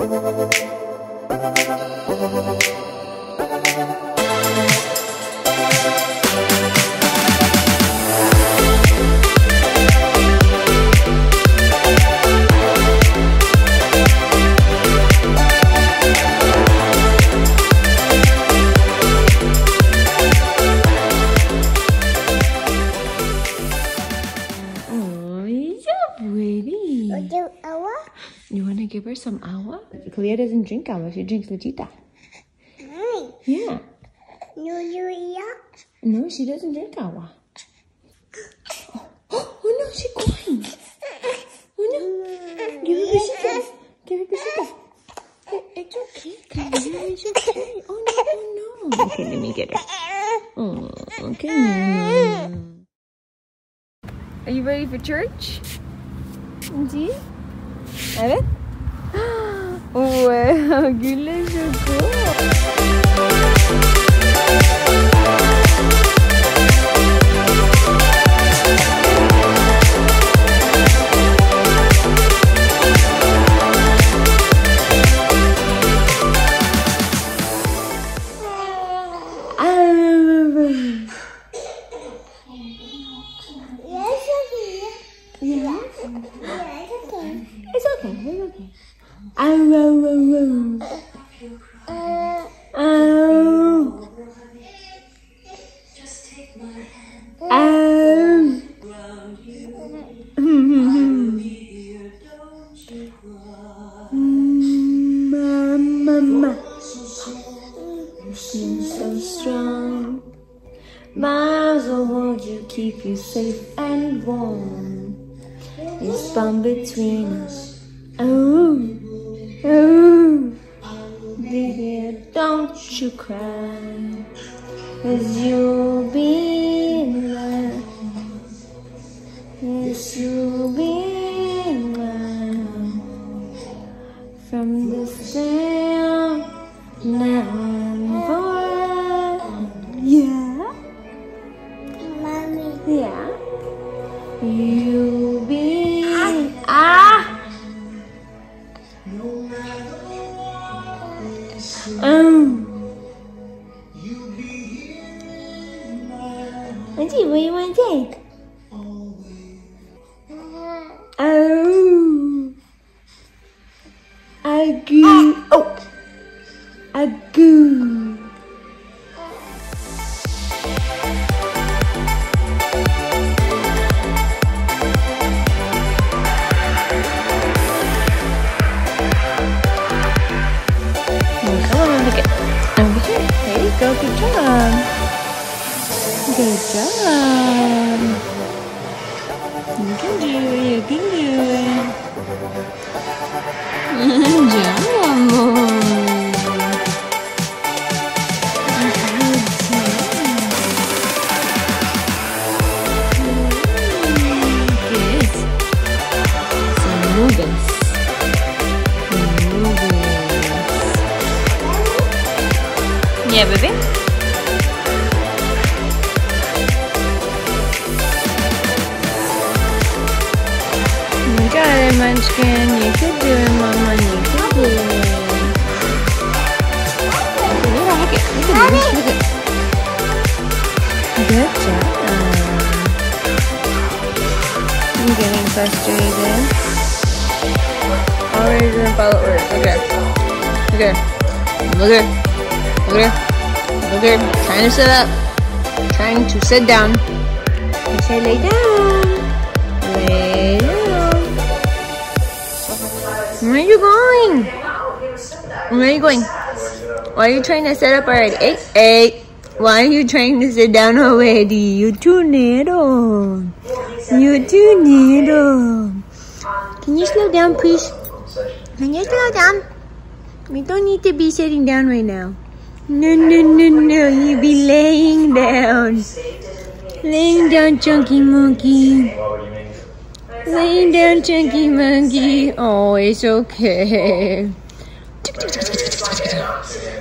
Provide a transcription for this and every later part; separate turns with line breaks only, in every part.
You want to give her some agua? Kalia doesn't drink agua. She drinks lechita. Yeah. No, she doesn't drink agua. Oh no, she's crying. Oh no. Give her besito. Give her besito. It's okay, Kalia. It's okay. Oh no. Okay, let me get her. Oh, okay. Are you ready for church? See? A ver. Wow, you look so cool. It's okay. Mama, you seem so strong. Miles will hold you, keep you safe and warm. It's bound between us. Oh, baby, don't you cry, 'cause you'll be mine. Yes, you'll be mine. From this day on, now and forever. Yeah? Mommy. Yeah? You'll be... Auntie, what do you want to take? Oh, agoo. Oh, agoo. Go, good job. Good job. You can do it, you can do it. Good job, Mama. Good. So move this. Yeah, baby. You got it, Munchkin. You could do it, Mama. You could do it. Look at it. Look at it. Look at it. Good job. I'm getting frustrated. Already doing follow orders. Look at it. Look at it. Look at it. Look at her. Look at her. Trying to sit up. Trying to sit down. I say lay down. Lay down. Where are you going? Where are you going? Why are you trying to sit up already? Hey. Why are you trying to sit down already? You're too little. You're too little. Can you slow down, please? Can you slow down? We don't need to be sitting down right now. No, you be laying down. Laying down, Chunky Monkey. Laying down, Chunky Monkey. Oh, it's okay.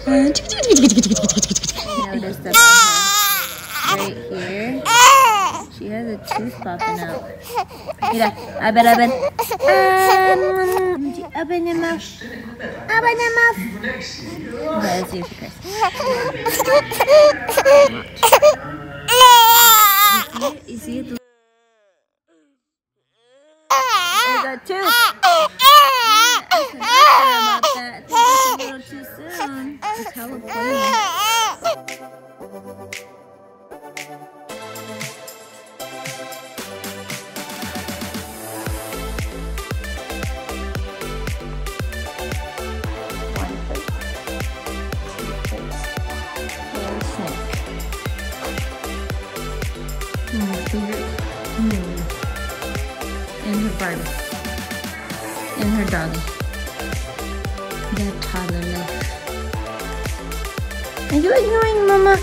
Notice the right here. She has a tooth popping out. Mira, aben. Open your mouth. Open your mouth. Okay, let's see if she cries. You see it? There's a tooth. I forgot about that. I think that's a little too soon. It's hella funny. And her Barbie. And her doggy. That toddler life. Are you ignoring Mama?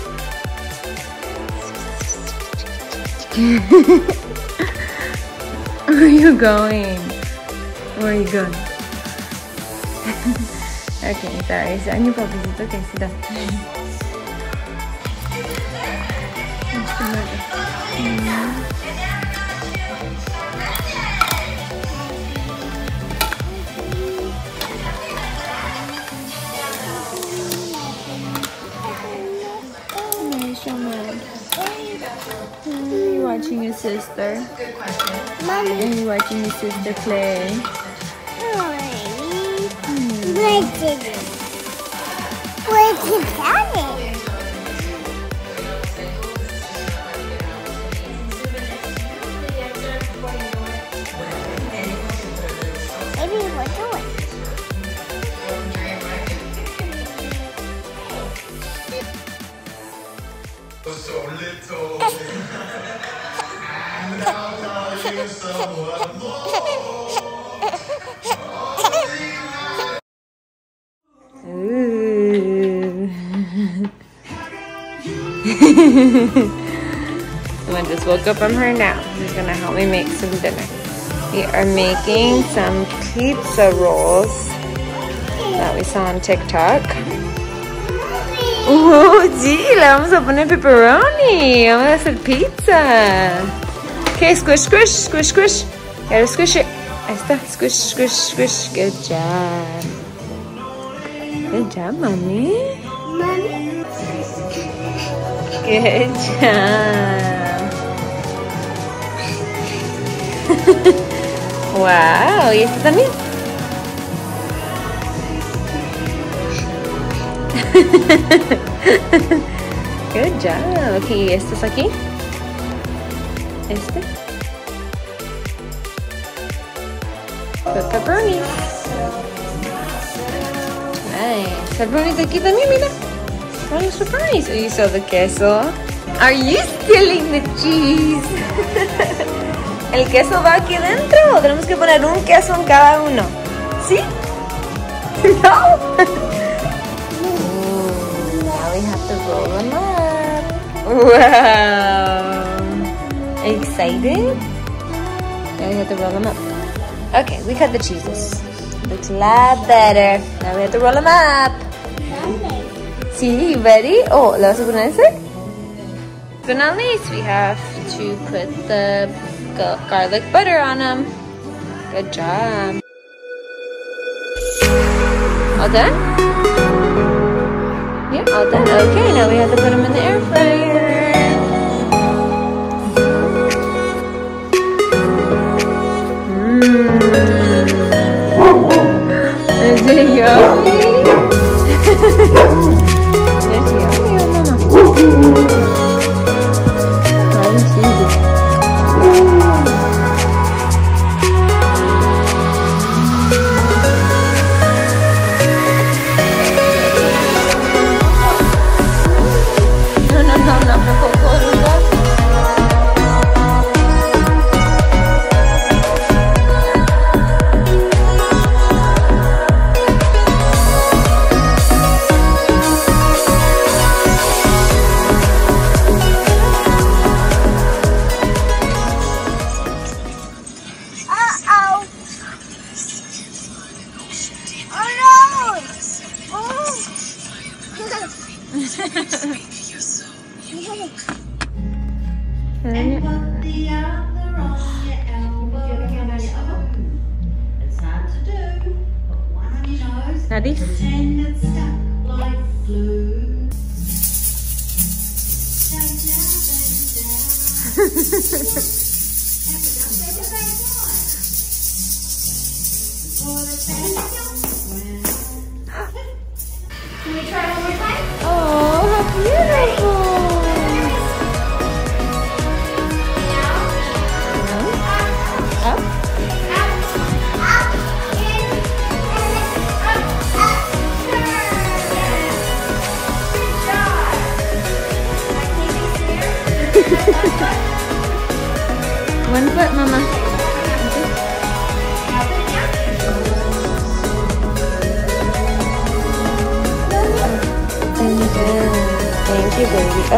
Where are you going? Where are you going? Okay, sorry. Saan yung papasito? Okay, sit down. You're watching your sister.
Mommy.
And you're watching your sister play.
Where did it? Where did it? Maybe we'll do it.
So little, and I'll tell you someone more.
Ooh. Someone just woke up from her nap. She's gonna help me make some dinner. We are making some pizza rolls that we saw on TikTok. Oh, sí, le vamos a poner pepperoni. Vamos a hacer pizza. Okay, squish, squish, squish, squish. Gotta squish it. Ahí está. Squish, squish, squish. Good job. Good job, mommy.
Mommy.
Good job. Wow, ¿y este también? Good job. Okay, ¿este es aquí? Este. Put pepperoni. Nice. Pepperoni aquí también, mira. All the pepperonis. Oh, you saw the queso. Are you stealing the cheese? ¿El queso va aquí dentro o tenemos que poner un queso en cada uno? ¿Sí? No. Now we have to roll them up. Wow. Excited? Now we have to roll them up. Okay, we cut the cheeses. Looks a lot better. Now we have to roll them up. See, ready? Oh, ¿le vas a poner ese? But not least, we have to put the garlic butter on them. Good job. All done? Yeah, all done. Okay, now we have to put them in the air fryer. Is it yummy? It's yummy, Mama. lovies.
Can we try one more time?
Oh, how beautiful! Up. One foot, Mama. Thank you, baby. Oh.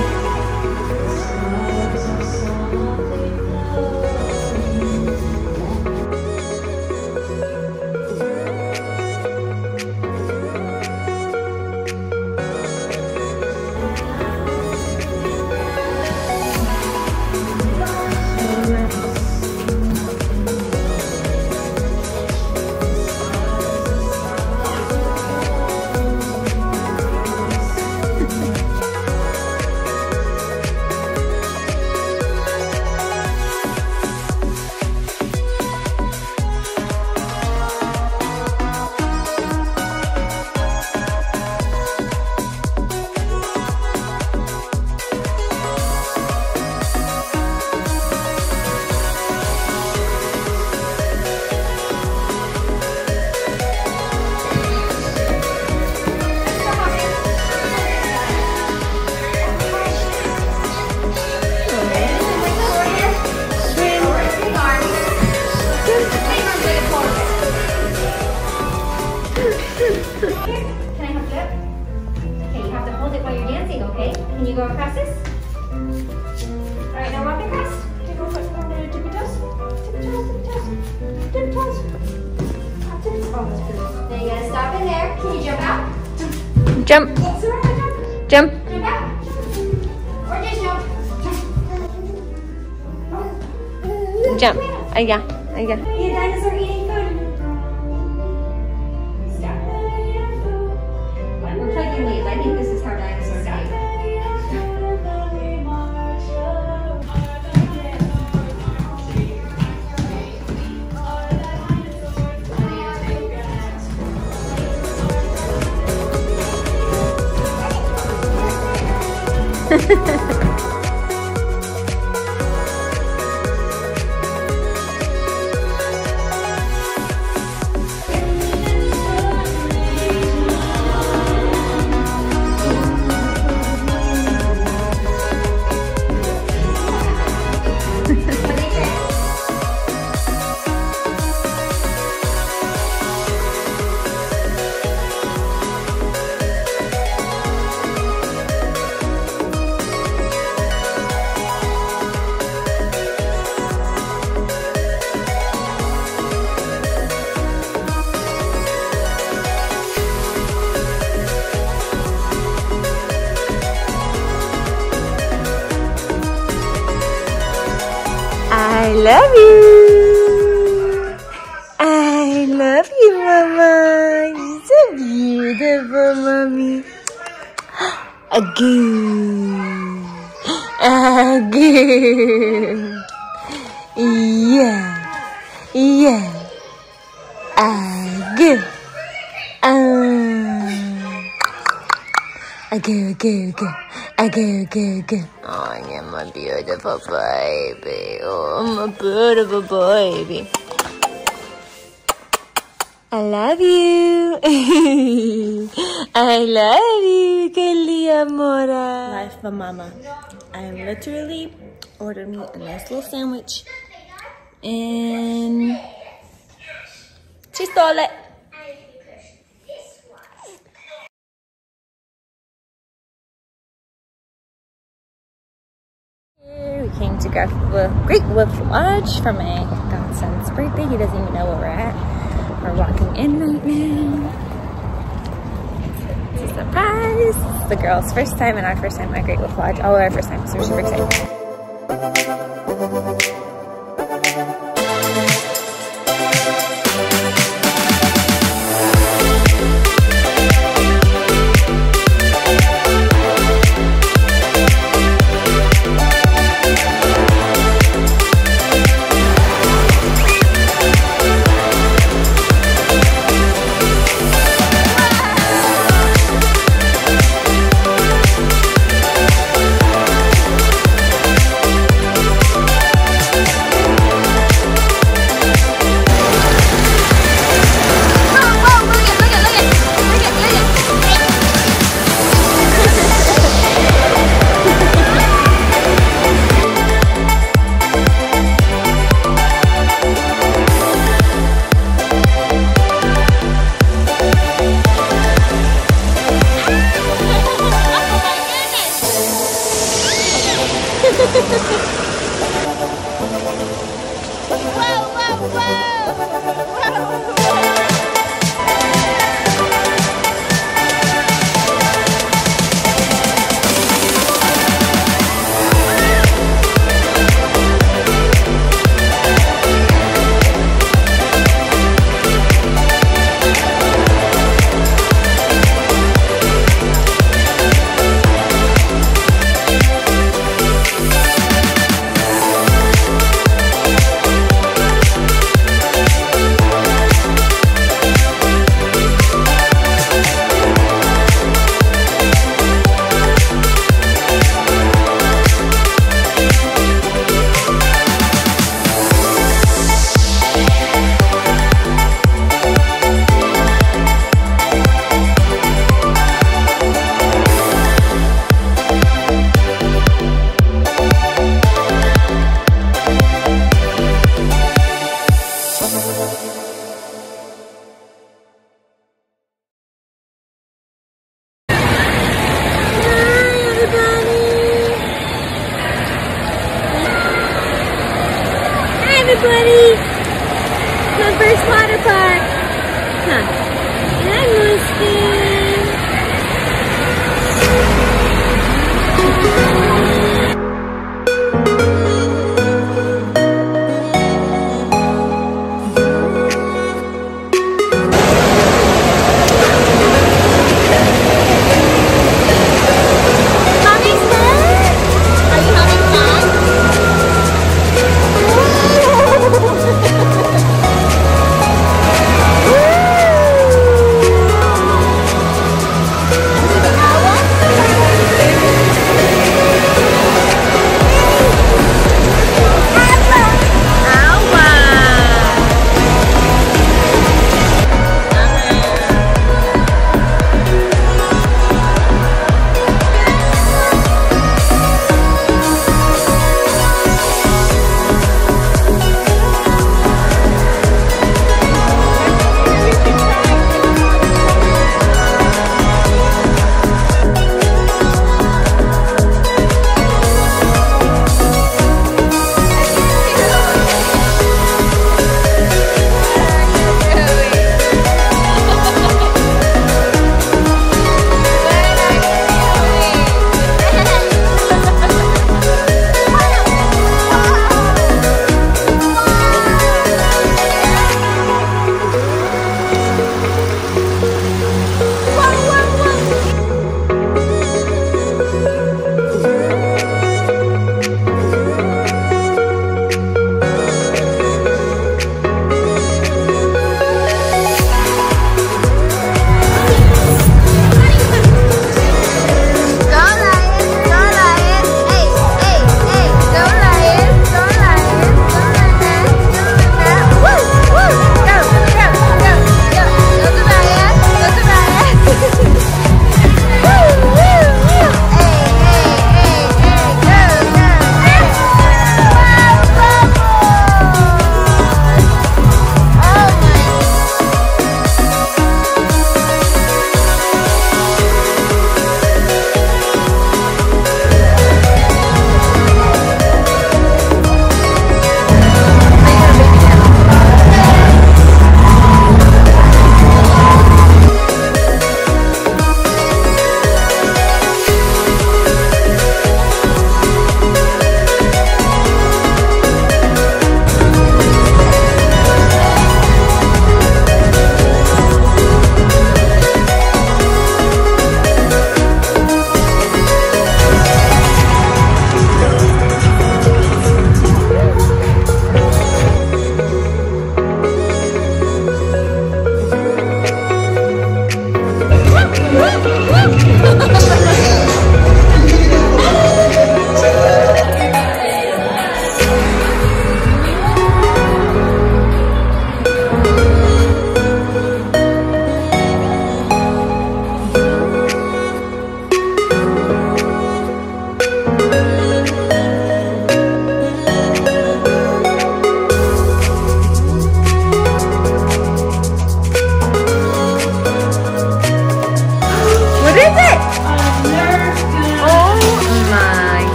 Can you go across this? Alright, now walk across. Tippy toes. Tippy toes. Tippy toes. Now you gotta stop in there. Can you jump out?
Jump. Jump.
Jump out. Or just jump.
Jump. Ayah. Ayah.
Be a dinosaur eating food. Stop. We're plugging leaves. I think this is how dinosaurs eat.
I love you. I love you, Mama. You're so beautiful, Mommy. Again. Again. Yeah. Yeah. Again. Again. Again. Oh, yeah, my beautiful baby. Oh, my beautiful baby. I love you. I love you, Kelly Amora. Life of Mama. I literally ordered me a nice little sandwich. And she stole it. We came to Great Wolf Lodge for my godson's birthday. He doesn't even know where we're at. We're walking in right now. It's a surprise. It's the girls' first time and our first time at Great Wolf Lodge. Oh, our first time, so we're super excited.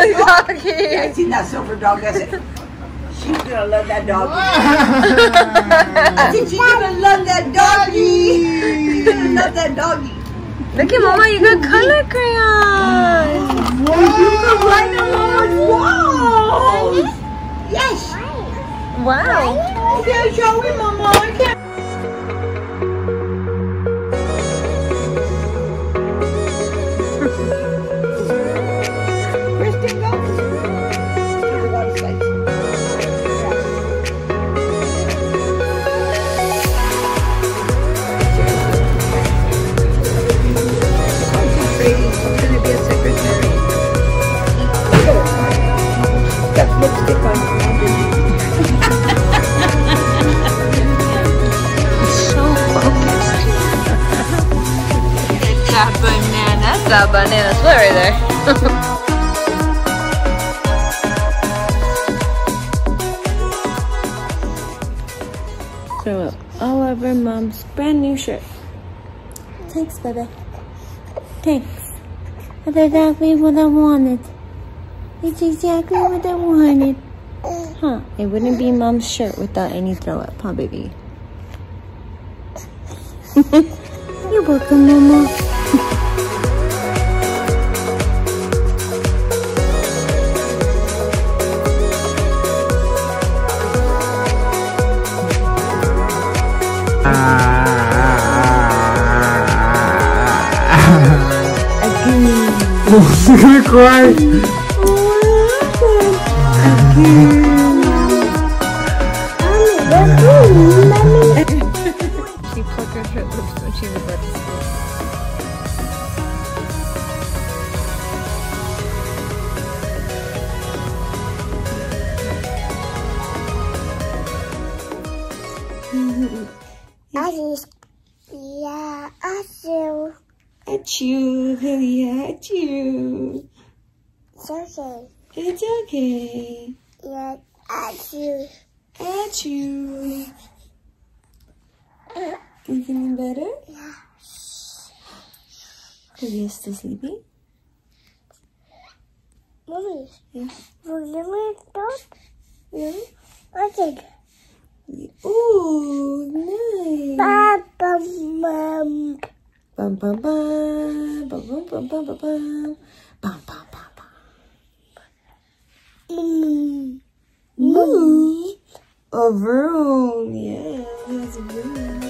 doggy.
Yeah, I seen that silver dog. That's it. She's gonna love that doggy. I think she's gonna love that doggy. She's gonna love that doggy.
Look at Mama, you got color crayons.
You can write on Mama's walls. Yes.
Wow.
Okay, show me, Mama. I can't. Kristen, go. To the water slides. Brady's gonna be a secretary. Got lipstick on.
So focused. Good job, banana. That banana split right there. Throw up all over Mom's brand new shirt. Thanks, baby. Thanks. That's exactly what I wanted. It's exactly what I wanted. Huh, it wouldn't be Mom's shirt without any throw up, huh, baby? You're welcome, Mama.
You're gonna cry.
She puckered her lips when she was at the school. At you, Lilia, at you.
It's okay.
It's okay.
Yeah, at you.
At you. You feeling better?
Yeah.
Are you still sleepy?
Mommy,
Yeah.
will you make that?
Yeah.
Okay.
Ooh, nice.
Papa, Mom.
Bum bum bum bum bum bum bum bum bum bum bum bum. Moo. A room. Yeah, that's a room.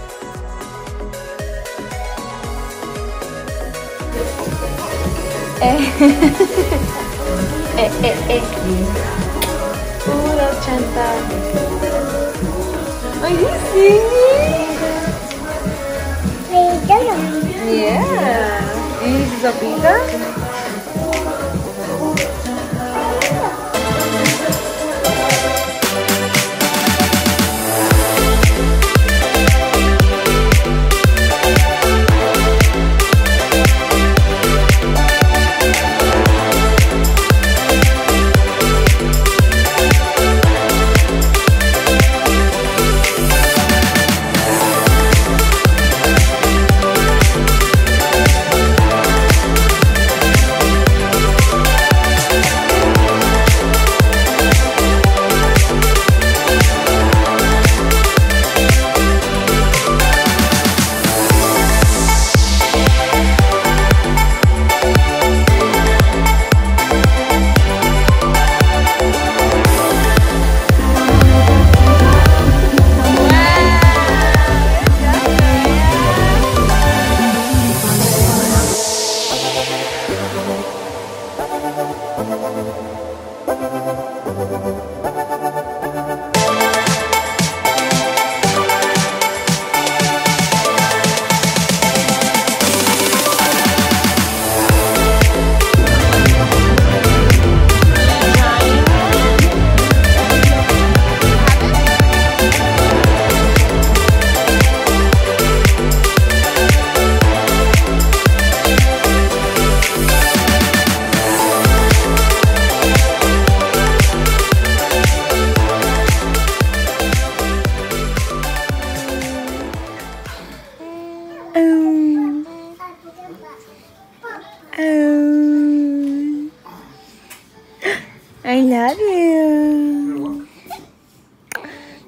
Pura chanta. Are you singing? Yeah. You need sopita?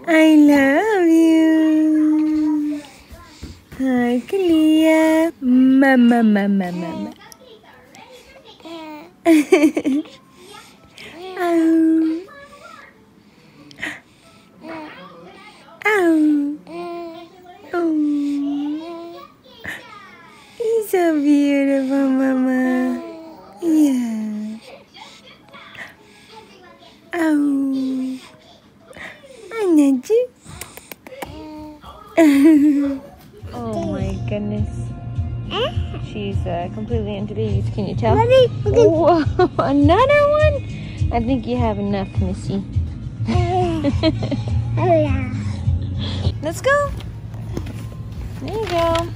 I love you. Hi, Kalia. Mama, mama, mama. Ow. Ow. Oh. He's so beautiful, Mama. Yeah. Ow. I need you. Oh my goodness. She's completely into these. Can you tell? Whoa, another one? I think you have enough, Missy. Let's go. There you go.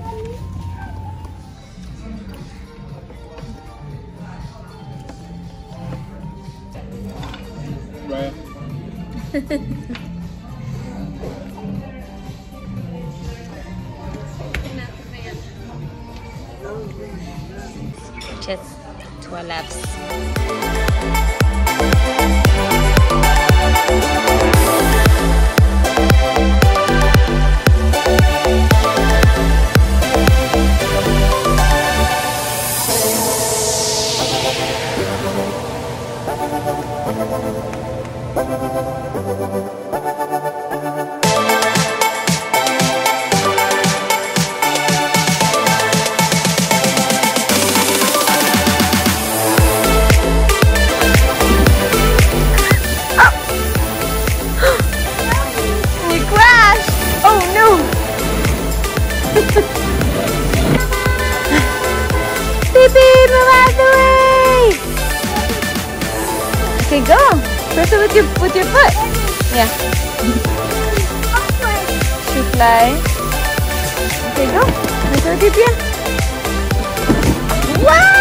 Right.
Just to our laps. Okay, go. Press it with your foot. Yeah. To fly. Okay, go. Press it with your. Wow!